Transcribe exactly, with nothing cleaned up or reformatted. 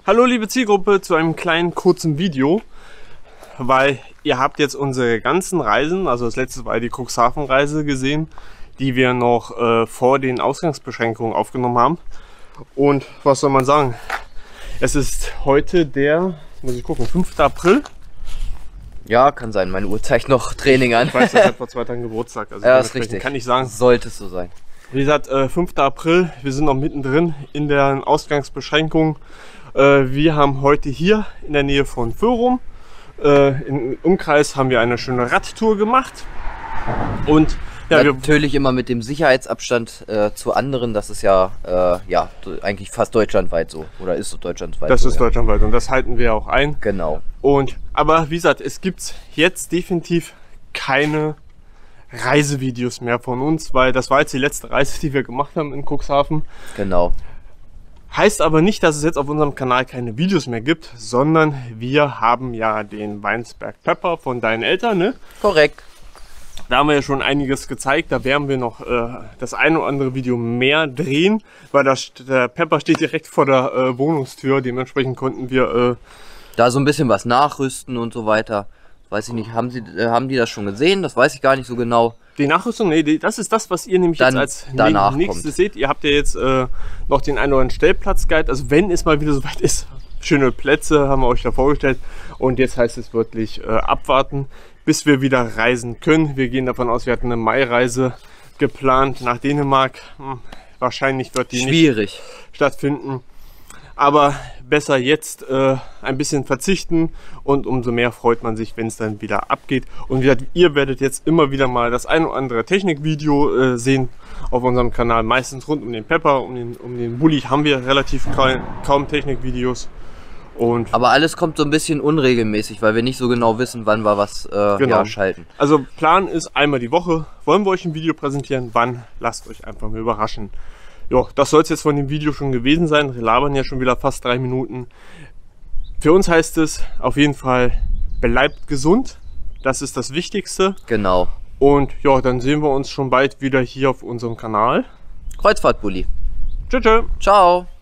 Hallo liebe Zielgruppe zu einem kleinen kurzen Video, weil ihr habt jetzt unsere ganzen Reisen, also das letzte war die Cuxhaven-Reise gesehen, die wir noch äh, vor den Ausgangsbeschränkungen aufgenommen haben. Und was soll man sagen? Es ist heute der, muss ich gucken, fünfter April. Ja, kann sein. Meine Uhr zeigt noch Training an. Ich weiß, ich hatte vor zwei Tagen Geburtstag. Also ja, ist richtig. Kann ich sagen. Sollte es so sein. Wie gesagt, äh, fünfter April. Wir sind noch mittendrin in der Ausgangsbeschränkung. Äh, wir haben heute hier in der Nähe von Föhrum, äh, im Umkreis haben wir eine schöne Radtour gemacht. Und ja, natürlich immer mit dem Sicherheitsabstand äh, zu anderen. Das ist ja, äh, ja eigentlich fast deutschlandweit so. Oder ist es deutschlandweit Das so, ist ja. deutschlandweit und das halten wir auch ein. Genau. Und, aber wie gesagt, es gibt jetzt definitiv keine Reisevideos mehr von uns, weil das war jetzt die letzte Reise, die wir gemacht haben in Cuxhaven. Genau. Heißt aber nicht, dass es jetzt auf unserem Kanal keine Videos mehr gibt, sondern wir haben ja den Weinsberg Pepper von deinen Eltern, ne? Korrekt. Da haben wir ja schon einiges gezeigt, da werden wir noch äh, das eine oder andere Video mehr drehen, weil das, der Pepper steht direkt vor der äh, Wohnungstür, dementsprechend konnten wir äh, da so ein bisschen was nachrüsten und so weiter. Weiß ich nicht, haben sie äh, haben die das schon gesehen? Das weiß ich gar nicht so genau. Die Nachrüstung, nee, die, das ist das, was ihr nämlich Dann jetzt als danach nächstes kommt. seht. Ihr habt ja jetzt äh, noch den einen oder anderen Stellplatzguide, also wenn es mal wieder soweit ist, schöne Plätze haben wir euch da vorgestellt und jetzt heißt es wirklich äh, abwarten, bis wir wieder reisen können. Wir gehen davon aus, wir hatten eine Mai-Reise geplant nach Dänemark. Hm, wahrscheinlich wird die Schwierig. nicht stattfinden. Aber besser jetzt äh, ein bisschen verzichten und umso mehr freut man sich, wenn es dann wieder abgeht. Und wie gesagt, ihr werdet jetzt immer wieder mal das ein oder andere Technikvideo äh, sehen auf unserem Kanal. Meistens rund um den Pepper, um den, um den Bulli haben wir relativ kaum, kaum Technikvideos. Und aber alles kommt so ein bisschen unregelmäßig, weil wir nicht so genau wissen, wann wir was äh, genau. ja, schalten. Also Plan ist einmal die Woche, wollen wir euch ein Video präsentieren, wann, lasst euch einfach mal überraschen. Ja, das soll es jetzt von dem Video schon gewesen sein. Wir labern ja schon wieder fast drei Minuten. Für uns heißt es auf jeden Fall, bleibt gesund. Das ist das Wichtigste. Genau. Und ja, dann sehen wir uns schon bald wieder hier auf unserem Kanal. Kreuzfahrtbully. Tschüss. Ciao.